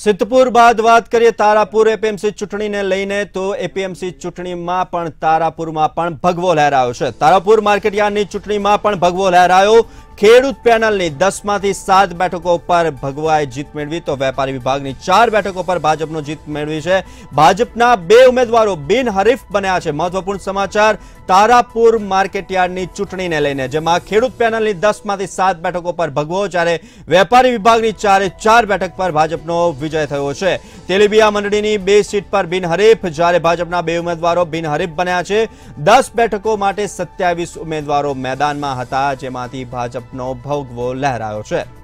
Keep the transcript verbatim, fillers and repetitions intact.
સિદ્ધપુર બાદ વાત કરીએ તારાપુર એપીએમસી ચૂંટણીને લઈને તો એપીએમસી ચૂંટણીમાં પણ તારાપુરમાં પણ ભગવો લહેરાયો છે। તારાપુર માર્કેટયાર્ડની ચૂંટણીમાં પણ ભગવો લહેરાયો। ખેડૂત પેનલની દસ માંથી સાત બેઠકો પર ભગવાએ જીત મેળવી તો વેપારી વિભાગની ચાર બેઠકો પર ભાજપનો જીત મેળવી છે। ભાજપના બે ઉમેદવારો બિનહરીફ બન્યા છે। મહત્વપૂર્ણ સમાચાર તારાપુર માર્કેટયાર્ડની ચૂંટણીને લઈને, જેમાં ખેડૂત પેનલની દસ માંથી સાત બેઠકો પર ભગવો, જ્યારે વેપારી વિભાગની ચારે ચાર બેઠક પર ભાજપનો વિજય થયો છે। તેલીબિયા મંડળીની બે સીટ પર બિનહરીફ, જ્યારે ભાજપના બે ઉમેદવારો બિનહરીફ બન્યા છે। દસ બેઠકો માટે સત્યાવીસ ઉમેદવારો મેદાનમાં હતા, જેમાંથી ભાજપ નો ભગવો લહેરાયો છે।